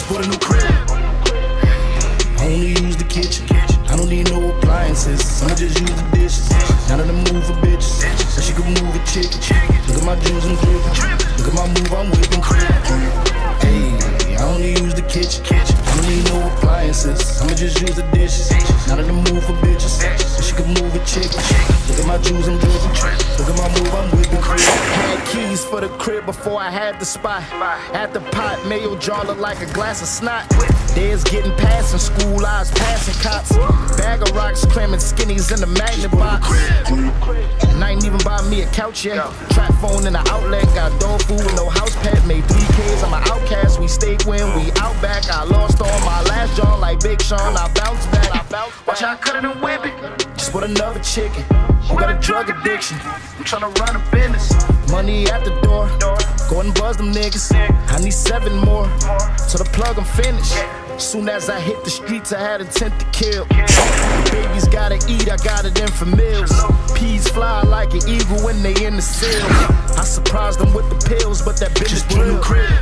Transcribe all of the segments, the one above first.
Just bought a new crib. I only use the kitchen. I don't need no appliances. I'ma just use the dishes. Now that I'm moving for bitches, so she can move a chicken. Look at my jewels, I'm dripping. Look at my move, I'm whipping. Hey, I only use the kitchen. I don't need no appliances. I'ma just use the dishes. Now that I'm moving for bitches, so she can move a chicken. Look at my jewels, I'm dripping. Look at my move, I'm whipping. Had keys for the crib before I had the spot. At the pot, mayo jar look like a glass of snot. Days getting past in school, I was passing cops. Bag of rocks, cramming skinnies in the magnet box. And I ain't even buy me a couch yet. Trap phone in the outlet, got dog food with no house pet. Made 3Ks, I'm an outcast, we stayed when we out back. I lost all my last jaw like Big Sean, I bounced back. Watch how I cut it and whip it. Just bought another chicken. Who got a drug addiction? I'm tryna run a business. Money at the door. Go and buzz them niggas. I need 7 more. To the plug, I'm finished. Soon as I hit the streets, I had intent to kill. Babies gotta eat, I got it in for meals. Peas fly like an eagle when they in the seal. I surprised them with the pills, but that bitch is real.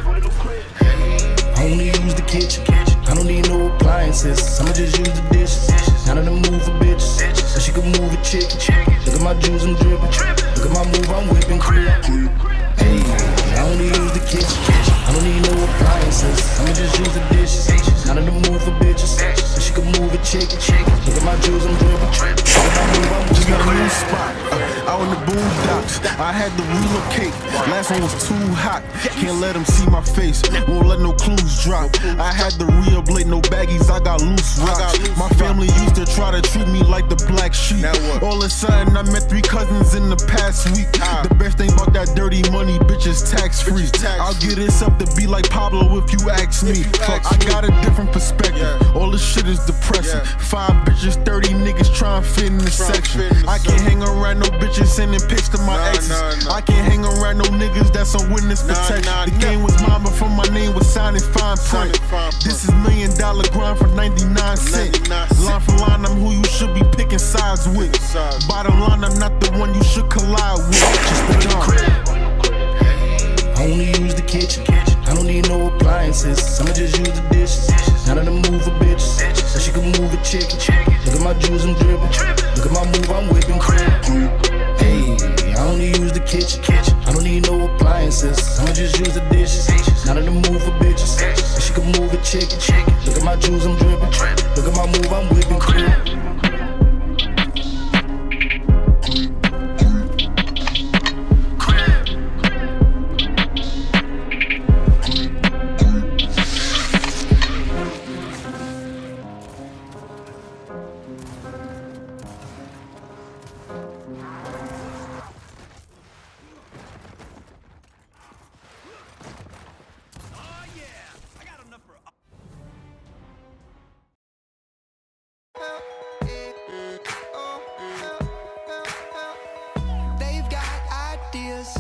I only use the kitchen. I don't need no appliances. I'ma just use the dishes. Now that I'm moving for bitches, so she can move a chicken. Look at my jewels, I'm dripping. Look at my move, I'm whipping. Hey, I only use the kitchen. I don't need no appliances. I'ma just use the dishes. Now that I'm moving for bitches, so she can move a chicken. Look at my jewels, I'm dripping. Look at my move, I'm Just got a new whipping. spot, out in the boondocks. I had to relocate, last one was too hot. Can't let them see my face, won't let no clues drop. I had to re-ablate, no baggies, I got loose rocks. My family used to try to treat me like the black sheep. All of a sudden I met 3 cousins in the past week. The best thing about that dirty money, bitch, is tax free. I'll get this up to be like Pablo if you ask me. I got a different perspective, all this shit is depressing. 5 bitches, 30 niggas trying to fit in the section. I can't hang around no bitches sending pics to my exes. I can't hang around no niggas that's on witness protection. The game was mine before my name was signed in fine print. This is $1 million grind for 99 cents. Line for line, I'm who you should be picking sides with. Bottom line, I'm not the one you should collide with. Just the I only use the kitchen. I don't need no appliances. I'ma just use the dishes. Now that I'm moving for bitches, so she can move a chicken. Look at my jewels, I'm dripping. Look at my move, I'm whipping. Hey, I only use the kitchen. I don't need no appliances. I'ma just use the dishes. Now that I'm moving for bitches, so she can move a chicken. Look at my jewels, I'm dripping. Look at my move, I'm whipping. They've got ideas,